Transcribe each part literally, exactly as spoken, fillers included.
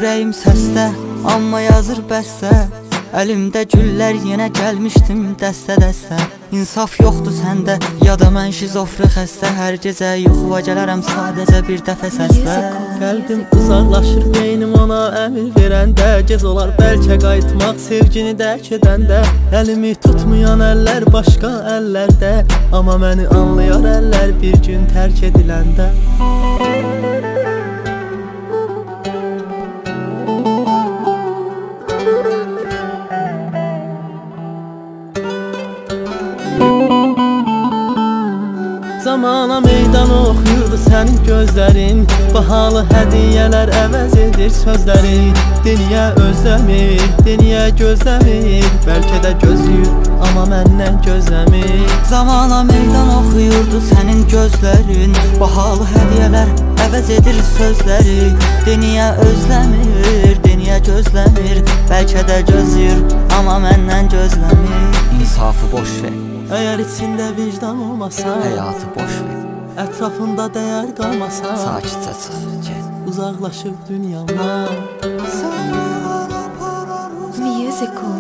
Ürəyim səsdə, amma yazır bəstə. Əlimdə güllər, yenə gəlmişdim dəstə-dəstə. İnsaf yoxdur səndə, ya da mən şizofri xəstə. Hər gecə yuxuva gələrəm sadəcə bir dəfə səslə. Qəlbim uzaqlaşır, beynim ona əmir verəndə. Gec olar bəlkə qayıtmaq sevgini dərk edəndə. Əlimi tutmayan əllər başqa əllərdə, amma məni anlayar əllər bir gün tərk ediləndə. Zamana meydan oxuyurdu sənin gözlərin. Bahalı hədiyyələr əvəz edir sözləri. Deniyə özləmir, deniyə gözləmir. Bəlkə də gözləyir, amma məndən gözləmir. Zamana meydan oxuyurdu sənin gözlərin. Bahalı hədiyyələr əvəz edir sözləri. Deniyə özləmir, deniyə gözləmir. Bəlkə də gözləyir, amma məndən gözləmir. İnsafı boş ver, əgər içində vicdan olmasa, həyatı boş ver, ətrafında dəyər qalmasa, sakitcə çıx, get, uzaqlaşıb dünyamdan. Musical,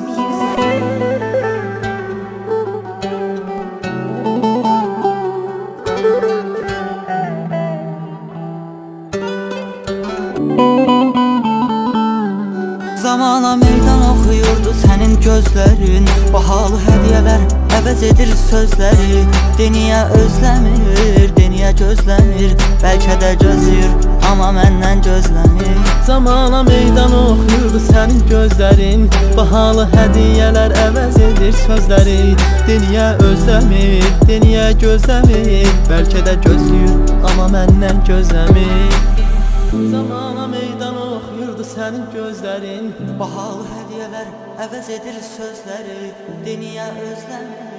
Zamana meydan oxuyurdu sənin gözlərin. Bahalı hədiyyələr əvəz edir sözləri. Deniyə özləmir, deniyə gözləmir. Bəlkə də gözləyir, amma məndən gözləmir. Zamana meydan oxuyurdu sənin gözlərin. Bahalı hədiyyələr əvəz edir sözləri. Deniyə özləmir, deniyə gözləmir. Bəlkə də gözləyir, amma məndən gözləmir. Zamana meydan oxuyurdu sənin gözlərin. Bahalı hədiyyələr əvəz edir sözləri. Deniyə özləmir,